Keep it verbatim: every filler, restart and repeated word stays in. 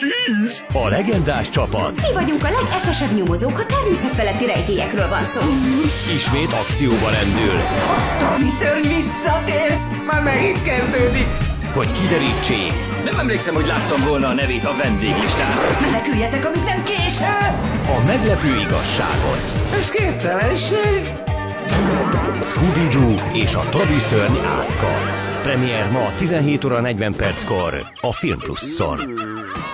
Tíz! A legendás csapat. Mi vagyunk a legeszesebb nyomozók, ha természetfeletti rejtélyekről van szó. Ismét akcióba lendül. A Tomi szörny visszatér! Már megint kezdődik! Hogy kiderítsék. Nem emlékszem, hogy láttam volna a nevét a vendéglistán. Meneküljetek, amíg nem késő! A meglepő igazságot. Ez képtelenség! Scooby-Doo és a Tomi szörny átka. Premier ma tizenhét óra negyven perckor a Film Pluszon.